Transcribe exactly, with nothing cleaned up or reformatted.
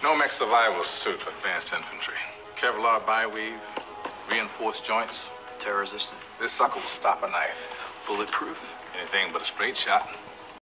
Nomex survival suit for advanced infantry. Kevlar bi-weave, reinforced joints. Tear resistant. This sucker will stop a knife. Bulletproof. Anything but a straight shot.